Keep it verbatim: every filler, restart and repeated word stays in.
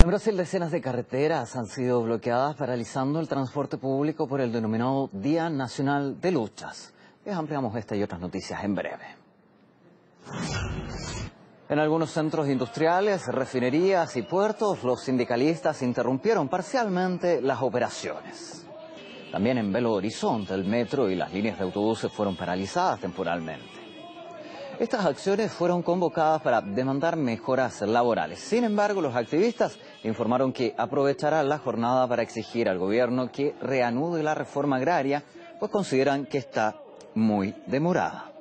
En Brasil, decenas de carreteras han sido bloqueadas, paralizando el transporte público por el denominado Día Nacional de Luchas. Les ampliamos esta y otras noticias en breve. En algunos centros industriales, refinerías y puertos, los sindicalistas interrumpieron parcialmente las operaciones. También en Belo Horizonte, el metro y las líneas de autobuses fueron paralizadas temporalmente. Estas acciones fueron convocadas para demandar mejoras laborales. Sin embargo, los activistas informaron que aprovecharán la jornada para exigir al gobierno que reanude la reforma agraria, pues consideran que está muy demorada.